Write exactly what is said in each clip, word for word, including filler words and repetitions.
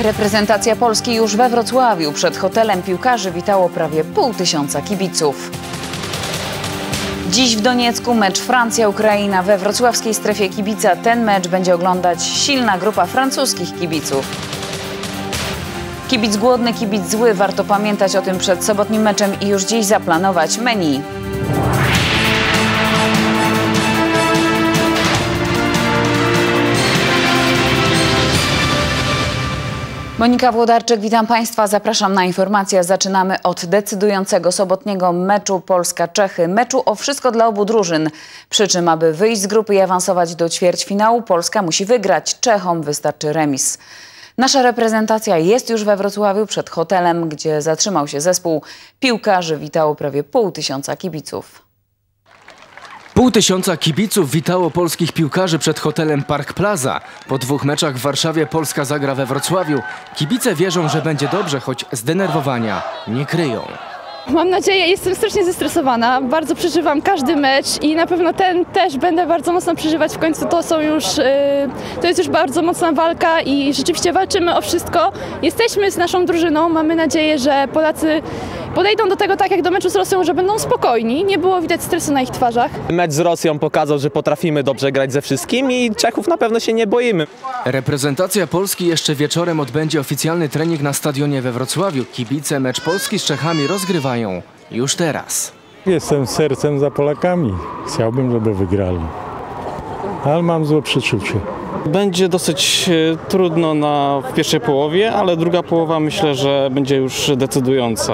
Reprezentacja Polski już we Wrocławiu. Przed hotelem piłkarzy witało prawie pół tysiąca kibiców. Dziś w Doniecku mecz Francja-Ukraina. We wrocławskiej strefie kibica ten mecz będzie oglądać silna grupa francuskich kibiców. Kibic głodny, kibic zły. Warto pamiętać o tym przed sobotnim meczem i już dziś zaplanować menu. Monika Włodarczyk, witam Państwa. Zapraszam na informacje. Zaczynamy od decydującego sobotniego meczu Polska-Czechy. Meczu o wszystko dla obu drużyn. Przy czym, aby wyjść z grupy i awansować do ćwierćfinału, Polska musi wygrać. Czechom wystarczy remis. Nasza reprezentacja jest już we Wrocławiu przed hotelem, gdzie zatrzymał się zespół piłkarzy. Witało prawie pół tysiąca kibiców. Pół tysiąca kibiców witało polskich piłkarzy przed hotelem Park Plaza. Po dwóch meczach w Warszawie Polska zagra we Wrocławiu. Kibice wierzą, że będzie dobrze, choć zdenerwowania nie kryją. Mam nadzieję, jestem strasznie zestresowana, bardzo przeżywam każdy mecz i na pewno ten też będę bardzo mocno przeżywać. W końcu to są już, yy, to jest już bardzo mocna walka i rzeczywiście walczymy o wszystko. Jesteśmy z naszą drużyną, mamy nadzieję, że Polacy podejdą do tego tak jak do meczu z Rosją, że będą spokojni, nie było widać stresu na ich twarzach. Mecz z Rosją pokazał, że potrafimy dobrze grać ze wszystkimi i Czechów na pewno się nie boimy. Reprezentacja Polski jeszcze wieczorem odbędzie oficjalny trening na stadionie we Wrocławiu. Kibice mecz Polski z Czechami rozgrywają już teraz. Jestem sercem za Polakami. Chciałbym, żeby wygrali. Ale mam złe przeczucie. Będzie dosyć trudno na, w pierwszej połowie, ale druga połowa myślę, że będzie już decydująca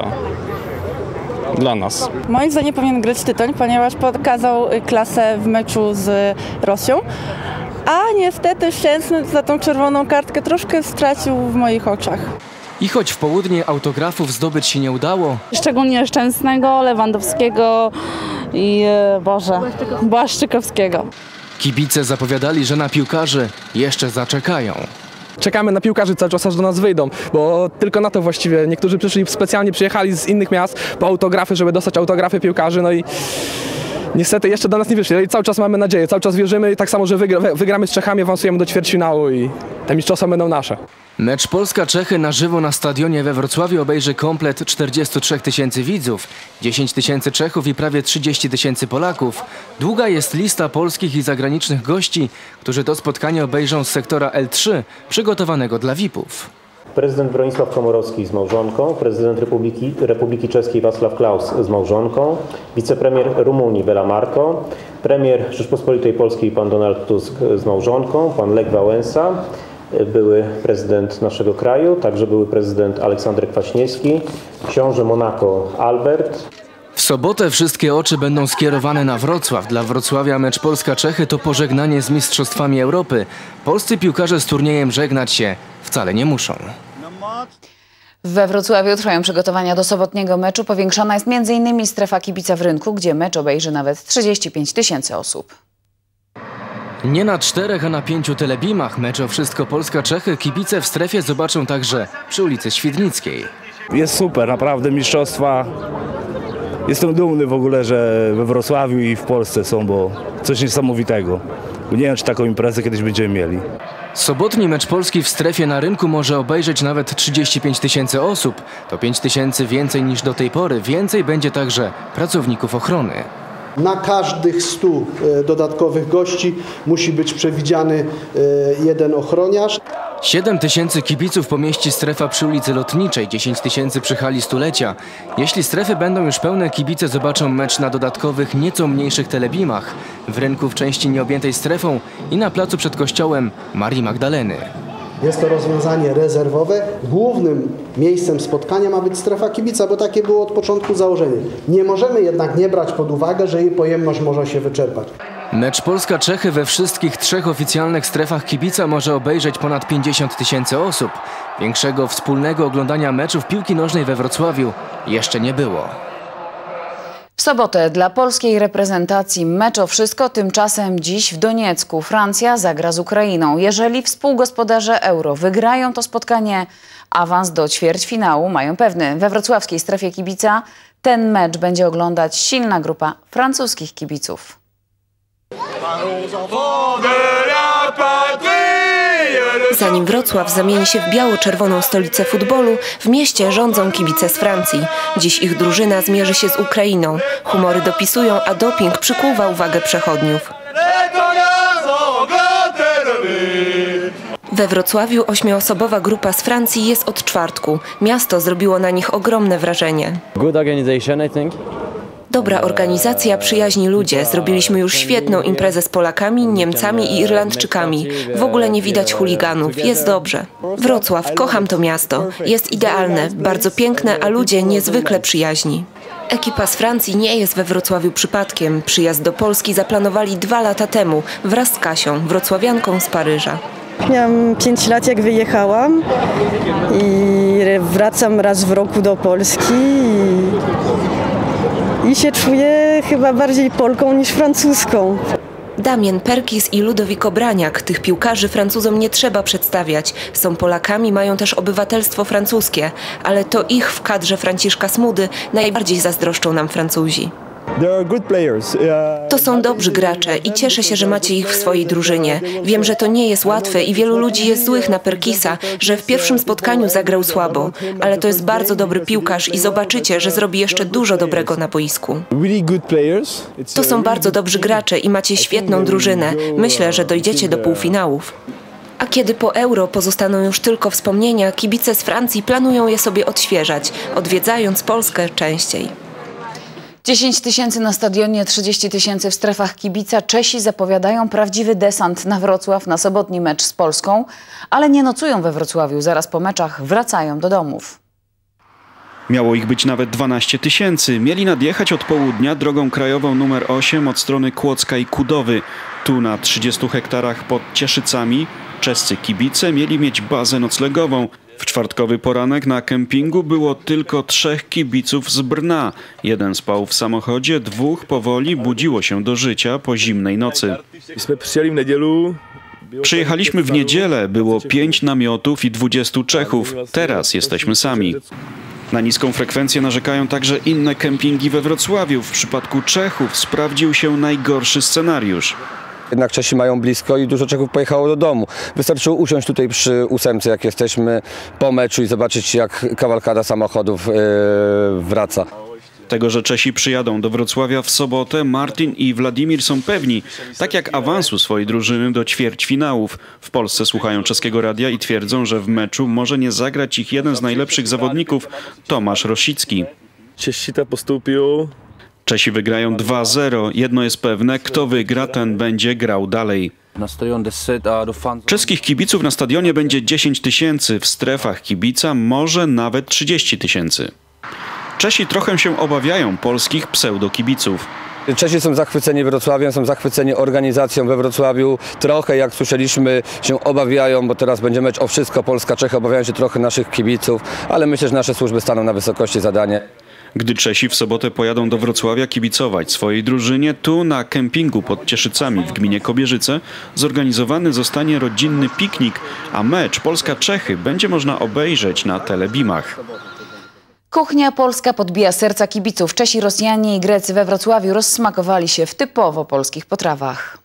dla nas. Moim zdaniem powinien grać Tytoń, ponieważ pokazał klasę w meczu z Rosją. A niestety Szczęsny za tą czerwoną kartkę troszkę stracił w moich oczach. I choć w południe autografów zdobyć się nie udało, Szczególnie Szczęsnego, Lewandowskiego i Boże, Błaszczykowskiego. kibice zapowiadali, że na piłkarzy jeszcze zaczekają. Czekamy na piłkarzy cały czas, aż do nas wyjdą, bo tylko na to właściwie niektórzy przyszli, specjalnie przyjechali z innych miast po autografy, żeby dostać autografy piłkarzy, no i niestety jeszcze do nas nie wyszli, ale cały czas mamy nadzieję, cały czas wierzymy i tak samo, że wygra, wygramy z Czechami, awansujemy do ćwierćfinału i te mistrzostwa będą nasze. Mecz Polska-Czechy na żywo na stadionie we Wrocławiu obejrzy komplet czterdziestu trzech tysięcy widzów, dziesięć tysięcy Czechów i prawie trzydzieści tysięcy Polaków. Długa jest lista polskich i zagranicznych gości, którzy to spotkanie obejrzą z sektora L trzy, przygotowanego dla V I P-ów. Prezydent Bronisław Komorowski z małżonką, prezydent Republiki, Republiki Czeskiej Václav Klaus z małżonką, wicepremier Rumunii Bela Marko, premier Rzeczpospolitej Polskiej pan Donald Tusk z małżonką, pan Lech Wałęsa, były prezydent naszego kraju, także były prezydent Aleksander Kwaśniewski, książę Monako Albert. W sobotę wszystkie oczy będą skierowane na Wrocław. Dla Wrocławia mecz Polska-Czechy to pożegnanie z Mistrzostwami Europy. Polscy piłkarze z turniejem żegnać się wcale nie muszą. We Wrocławiu trwają przygotowania do sobotniego meczu. Powiększona jest między innymi strefa kibica w Rynku, gdzie mecz obejrzy nawet trzydzieści pięć tysięcy osób. Nie na czterech, a na pięciu telebimach. Mecz o wszystko Polska-Czechy kibice w strefie zobaczą także przy ulicy Świdnickiej. Jest super, naprawdę mistrzostwa. Jestem dumny w ogóle, że we Wrocławiu i w Polsce są, bo coś niesamowitego. Nie wiem, czy taką imprezę kiedyś będziemy mieli. Sobotni mecz Polski w strefie na Rynku może obejrzeć nawet trzydzieści pięć tysięcy osób. To pięć tysięcy więcej niż do tej pory. Więcej będzie także pracowników ochrony. Na każdych stu dodatkowych gości musi być przewidziany jeden ochroniarz. siedem tysięcy kibiców pomieści strefa przy ulicy Lotniczej, dziesięć tysięcy przy hali stulecia. Jeśli strefy będą już pełne, kibice zobaczą mecz na dodatkowych, nieco mniejszych telebimach. W Rynku w części nieobjętej strefą i na placu przed kościołem Marii Magdaleny. Jest to rozwiązanie rezerwowe. Głównym miejscem spotkania ma być strefa kibica, bo takie było od początku założenie. Nie możemy jednak nie brać pod uwagę, że jej pojemność może się wyczerpać. Mecz Polska-Czechy we wszystkich trzech oficjalnych strefach kibica może obejrzeć ponad pięćdziesiąt tysięcy osób. Większego wspólnego oglądania meczów piłki nożnej we Wrocławiu jeszcze nie było. W sobotę dla polskiej reprezentacji mecz o wszystko, tymczasem dziś w Doniecku Francja zagra z Ukrainą. Jeżeli współgospodarze Euro wygrają to spotkanie, awans do ćwierćfinału mają pewny. We wrocławskiej strefie kibica ten mecz będzie oglądać silna grupa francuskich kibiców. Zanim Wrocław zamieni się w biało-czerwoną stolicę futbolu, w mieście rządzą kibice z Francji. Dziś ich drużyna zmierzy się z Ukrainą. Humory dopisują, a doping przykuwa uwagę przechodniów. We Wrocławiu ośmioosobowa grupa z Francji jest od czwartku. Miasto zrobiło na nich ogromne wrażenie. Good organization, I think. Dobra organizacja, przyjaźni ludzie. Zrobiliśmy już świetną imprezę z Polakami, Niemcami i Irlandczykami. W ogóle nie widać chuliganów. Jest dobrze. Wrocław, kocham to miasto. Jest idealne, bardzo piękne, a ludzie niezwykle przyjaźni. Ekipa z Francji nie jest we Wrocławiu przypadkiem. Przyjazd do Polski zaplanowali dwa lata temu wraz z Kasią, wrocławianką z Paryża. Miałam pięć lat, jak wyjechałam i wracam raz w roku do Polski i, i się czuję chyba bardziej Polką niż francuską. Damien Perkis i Ludovic Obraniak. Tych piłkarzy Francuzom nie trzeba przedstawiać. Są Polakami, mają też obywatelstwo francuskie, ale to ich w kadrze Franciszka Smudy najbardziej zazdroszczą nam Francuzi. To są dobrzy gracze i cieszę się, że macie ich w swojej drużynie. Wiem, że to nie jest łatwe i wielu ludzi jest złych na Perkisa, że w pierwszym spotkaniu zagrał słabo, ale to jest bardzo dobry piłkarz i zobaczycie, że zrobi jeszcze dużo dobrego na boisku. To są bardzo dobrzy gracze i macie świetną drużynę. Myślę, że dojdziecie do półfinałów. A kiedy po Euro pozostaną już tylko wspomnienia, kibice z Francji planują je sobie odświeżać, odwiedzając Polskę częściej. dziesięć tysięcy na stadionie, trzydzieści tysięcy w strefach kibica. Czesi zapowiadają prawdziwy desant na Wrocław na sobotni mecz z Polską, ale nie nocują we Wrocławiu. Zaraz po meczach wracają do domów. Miało ich być nawet dwanaście tysięcy. Mieli nadjechać od południa drogą krajową numer osiem od strony Kłodzka i Kudowy. Tu na trzydziestu hektarach pod Cieszycami czescy kibice mieli mieć bazę noclegową. W czwartkowy poranek na kempingu było tylko trzech kibiców z Brna. Jeden spał w samochodzie, dwóch powoli budziło się do życia po zimnej nocy. Przyjechaliśmy w niedzielę, było pięć namiotów i dwudziestu Czechów. Teraz jesteśmy sami. Na niską frekwencję narzekają także inne kempingi we Wrocławiu. W przypadku Czechów sprawdził się najgorszy scenariusz. Jednak Czesi mają blisko i dużo Czechów pojechało do domu. Wystarczyło usiąść tutaj przy ósemce, jak jesteśmy po meczu i zobaczyć, jak kawalkada samochodów yy, wraca. Tego, że Czesi przyjadą do Wrocławia w sobotę, Martin i Władimir są pewni, tak jak awansu swojej drużyny do ćwierćfinałów. W Polsce słuchają czeskiego radia i twierdzą, że w meczu może nie zagrać ich jeden z najlepszych zawodników, Tomasz Rosicki. Czesi to postupią. Czesi wygrają dwa zero. Jedno jest pewne, kto wygra, ten będzie grał dalej. Czeskich kibiców na stadionie będzie dziesięć tysięcy, w strefach kibica może nawet trzydzieści tysięcy. Czesi trochę się obawiają polskich pseudokibiców. Czesi są zachwyceni Wrocławiem, są zachwyceni organizacją we Wrocławiu. Trochę, jak słyszeliśmy, się obawiają, bo teraz będzie mecz o wszystko. Polska-Czechy obawiają się trochę naszych kibiców, ale myślę, że nasze służby staną na wysokości zadania. Gdy Czesi w sobotę pojadą do Wrocławia kibicować swojej drużynie, tu na kempingu pod Cieszycami w gminie Kobierzyce zorganizowany zostanie rodzinny piknik, a mecz Polska-Czechy będzie można obejrzeć na telebimach. Kuchnia polska podbija serca kibiców. Czesi, Rosjanie i Grecy we Wrocławiu rozsmakowali się w typowo polskich potrawach.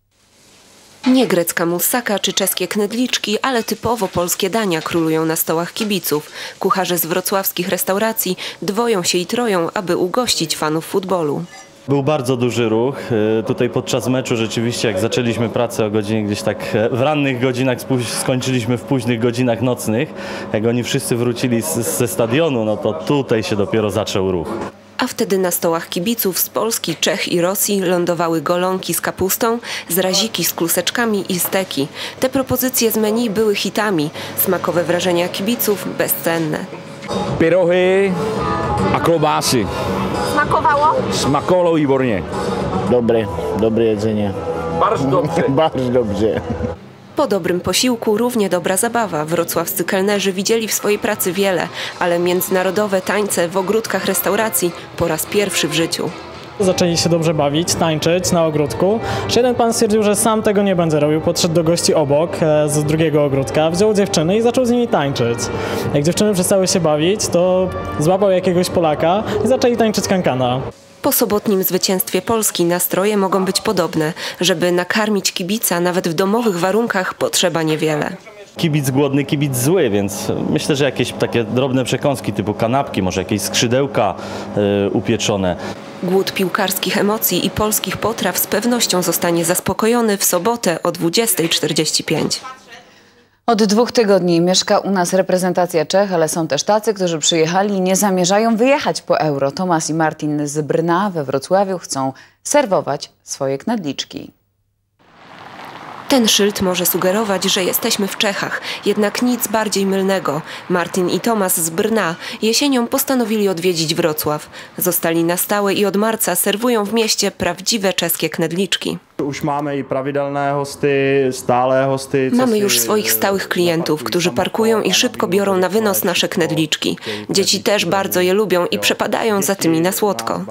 Nie grecka moussaka czy czeskie knedliczki, ale typowo polskie dania królują na stołach kibiców. Kucharze z wrocławskich restauracji dwoją się i troją, aby ugościć fanów futbolu. Był bardzo duży ruch. Tutaj podczas meczu rzeczywiście, jak zaczęliśmy pracę o godzinie gdzieś tak w rannych godzinach, skończyliśmy w późnych godzinach nocnych. Jak oni wszyscy wrócili z, ze stadionu, no to tutaj się dopiero zaczął ruch. A wtedy na stołach kibiców z Polski, Czech i Rosji lądowały golonki z kapustą, zraziki z kluseczkami i steki. Te propozycje z menu były hitami. Smakowe wrażenia kibiców bezcenne. Pyrohy a klobásy. Smakowało? Smakowało výborně. Dobre, dobre jedzenie. Bardzo dobrze. Bardzo dobrze. Po dobrym posiłku równie dobra zabawa. Wrocławscy kelnerzy widzieli w swojej pracy wiele, ale międzynarodowe tańce w ogródkach restauracji po raz pierwszy w życiu. Zaczęli się dobrze bawić, tańczyć na ogródku. Jeden pan stwierdził, że sam tego nie będzie robił. Podszedł do gości obok, z drugiego ogródka, wziął dziewczyny i zaczął z nimi tańczyć. Jak dziewczyny przestały się bawić, to złapał jakiegoś Polaka i zaczęli tańczyć kankana. Po sobotnim zwycięstwie Polski nastroje mogą być podobne. Żeby nakarmić kibica nawet w domowych warunkach potrzeba niewiele. Kibic głodny, kibic zły, więc myślę, że jakieś takie drobne przekąski typu kanapki, może jakieś skrzydełka y, upieczone. Głód piłkarskich emocji i polskich potraw z pewnością zostanie zaspokojony w sobotę o dwudziestej czterdzieści pięć. Od dwóch tygodni mieszka u nas reprezentacja Czech, ale są też tacy, którzy przyjechali i nie zamierzają wyjechać po Euro. Tomasz i Martin z Brna we Wrocławiu chcą serwować swoje knedliczki. Ten szyld może sugerować, że jesteśmy w Czechach, jednak nic bardziej mylnego. Martin i Tomasz z Brna jesienią postanowili odwiedzić Wrocław. Zostali na stałe i od marca serwują w mieście prawdziwe czeskie knedliczki. Już mamy i prawidłne hosty, stałe hosty. Mamy już swoich stałych klientów, którzy parkują i szybko biorą na wynos nasze knedliczki. Dzieci też bardzo je lubią i przepadają za tymi na słodko.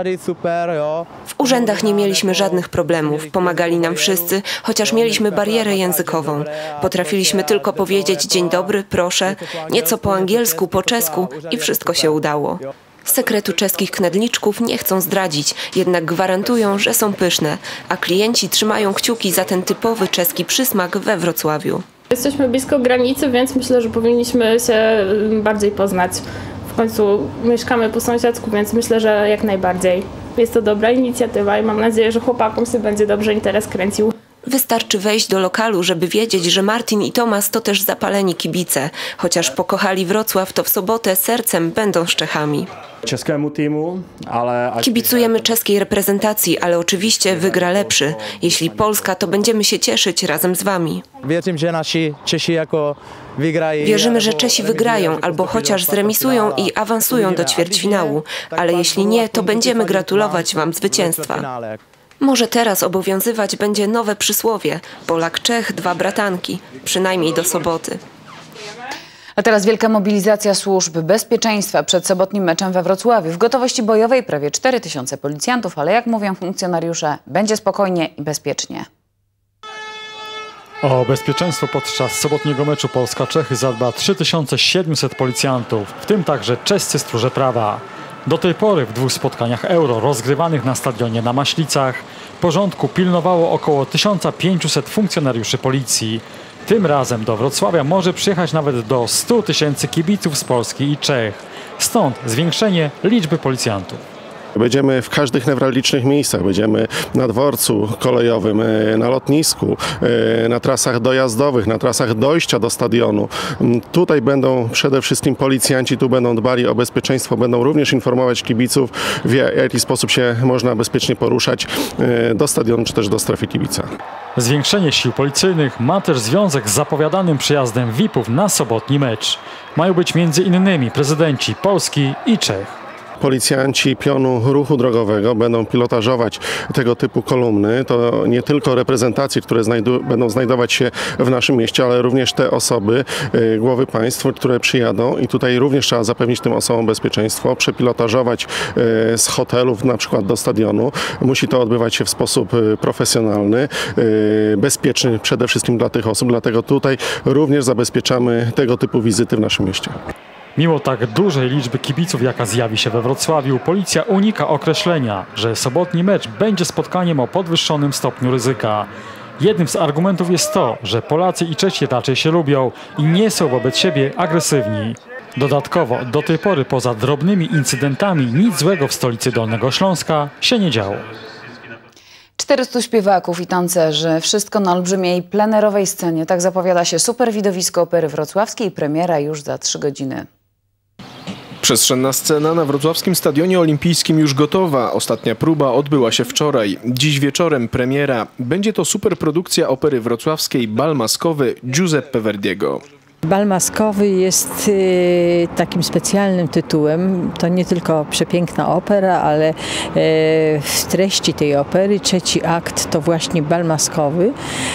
W urzędach nie mieliśmy żadnych problemów. Pomagali nam wszyscy, chociaż mieliśmy barierę językową. Potrafiliśmy tylko powiedzieć dzień dobry, proszę, nieco po angielsku, po czesku i wszystko się udało. Sekretu czeskich knedliczków nie chcą zdradzić, jednak gwarantują, że są pyszne, a klienci trzymają kciuki za ten typowy czeski przysmak we Wrocławiu. Jesteśmy blisko granicy, więc myślę, że powinniśmy się bardziej poznać. W końcu mieszkamy po sąsiedzku, więc myślę, że jak najbardziej. Jest to dobra inicjatywa i mam nadzieję, że chłopakom się będzie dobrze interes kręcił. Wystarczy wejść do lokalu, żeby wiedzieć, że Martin i Tomasz to też zapaleni kibice. Chociaż pokochali Wrocław, to w sobotę sercem będą z Czechami. Czeskému teamu, ale... Kibicujemy czeskiej reprezentacji, ale oczywiście wygra lepszy. Jeśli Polska, to będziemy się cieszyć razem z wami. Wierzymy, że nasi Czesi jako wygrają. Wierzymy, że Czesi wygrają albo chociaż zremisują i awansują do ćwierćfinału. Ale jeśli nie, to będziemy gratulować wam zwycięstwa. Może teraz obowiązywać będzie nowe przysłowie. Polak-Czech, dwa bratanki. Przynajmniej do soboty. A teraz wielka mobilizacja służb bezpieczeństwa przed sobotnim meczem we Wrocławiu. W gotowości bojowej prawie cztery tysiące policjantów, ale jak mówią funkcjonariusze, będzie spokojnie i bezpiecznie. O bezpieczeństwo podczas sobotniego meczu Polska-Czechy zadba trzy tysiące siedemset policjantów, w tym także czescy stróże prawa. Do tej pory w dwóch spotkaniach Euro rozgrywanych na stadionie na Maślicach porządku pilnowało około tysiąc pięćset funkcjonariuszy policji. Tym razem do Wrocławia może przyjechać nawet do stu tysięcy kibiców z Polski i Czech. Stąd zwiększenie liczby policjantów. Będziemy w każdych newralgicznych miejscach. Będziemy na dworcu kolejowym, na lotnisku, na trasach dojazdowych, na trasach dojścia do stadionu. Tutaj będą przede wszystkim policjanci, tu będą dbali o bezpieczeństwo, będą również informować kibiców, w jaki sposób się można bezpiecznie poruszać do stadionu czy też do strefy kibica. Zwiększenie sił policyjnych ma też związek z zapowiadanym przyjazdem V I P-ów na sobotni mecz. Mają być między innymi prezydenci Polski i Czech. Policjanci pionu ruchu drogowego będą pilotażować tego typu kolumny. To nie tylko reprezentacje, które znajdu będą znajdować się w naszym mieście, ale również te osoby, y, głowy państw, które przyjadą i tutaj również trzeba zapewnić tym osobom bezpieczeństwo, przepilotażować y, z hotelów na przykład do stadionu. Musi to odbywać się w sposób y, profesjonalny, y, bezpieczny przede wszystkim dla tych osób, dlatego tutaj również zabezpieczamy tego typu wizyty w naszym mieście. Mimo tak dużej liczby kibiców, jaka zjawi się we Wrocławiu, policja unika określenia, że sobotni mecz będzie spotkaniem o podwyższonym stopniu ryzyka. Jednym z argumentów jest to, że Polacy i Czesi raczej się lubią i nie są wobec siebie agresywni. Dodatkowo, do tej pory poza drobnymi incydentami nic złego w stolicy Dolnego Śląska się nie działo. czterystu śpiewaków i tancerzy, wszystko na olbrzymiej plenerowej scenie. Tak zapowiada się super widowisko Opery Wrocławskiej. Premiera już za trzy godziny. Przestrzenna scena na wrocławskim Stadionie Olimpijskim już gotowa. Ostatnia próba odbyła się wczoraj. Dziś wieczorem premiera. Będzie to superprodukcja Opery Wrocławskiej Bal maskowy Giuseppe Verdiego. Bal maskowy jest y, takim specjalnym tytułem. To nie tylko przepiękna opera, ale y, w treści tej opery trzeci akt to właśnie bal maskowy,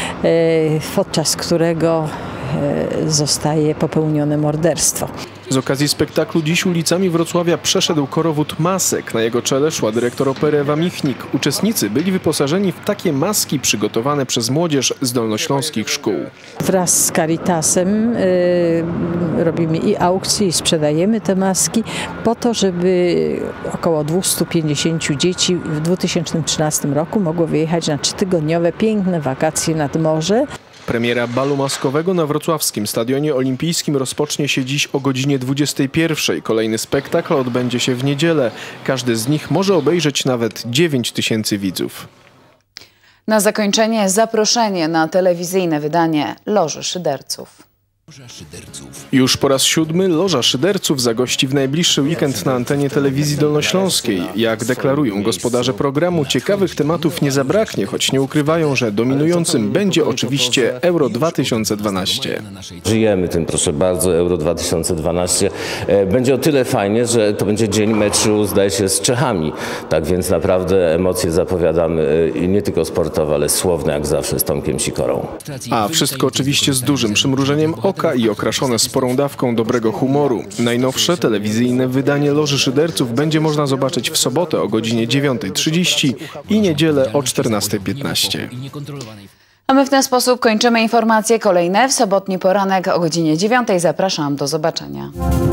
y, podczas którego y, zostaje popełnione morderstwo. Z okazji spektaklu dziś ulicami Wrocławia przeszedł korowód masek. Na jego czele szła dyrektor opery Ewa Michnik. Uczestnicy byli wyposażeni w takie maski przygotowane przez młodzież z dolnośląskich szkół. Wraz z Caritasem y, robimy i aukcje, i sprzedajemy te maski po to, żeby około dwieście pięćdziesiąt dzieci w dwa tysiące trzynastym roku mogło wyjechać na trzytygodniowe piękne wakacje nad morze. Premiera balu maskowego na wrocławskim Stadionie Olimpijskim rozpocznie się dziś o godzinie dwudziestej pierwszej. Kolejny spektakl odbędzie się w niedzielę. Każdy z nich może obejrzeć nawet dziewięć tysięcy widzów. Na zakończenie zaproszenie na telewizyjne wydanie Loży Szyderców. Już po raz siódmy Loża Szyderców zagości w najbliższy weekend na antenie telewizji dolnośląskiej. Jak deklarują gospodarze programu, ciekawych tematów nie zabraknie, choć nie ukrywają, że dominującym będzie oczywiście Euro dwa tysiące dwanaście. Żyjemy tym, proszę bardzo, Euro dwa tysiące dwanaście. Będzie o tyle fajnie, że to będzie dzień meczu, zdaje się, z Czechami. Tak więc naprawdę emocje zapowiadamy i nie tylko sportowe, ale słowne jak zawsze z Tomkiem Sikorą. A wszystko oczywiście z dużym przymrużeniem oka i okraszone sporą dawką dobrego humoru. Najnowsze telewizyjne wydanie Loży Szyderców będzie można zobaczyć w sobotę o godzinie dziewiątej trzydzieści i niedzielę o czternastej piętnaście. A my w ten sposób kończymy informacje kolejne w sobotni poranek o godzinie dziewiątej. Zapraszam, do zobaczenia.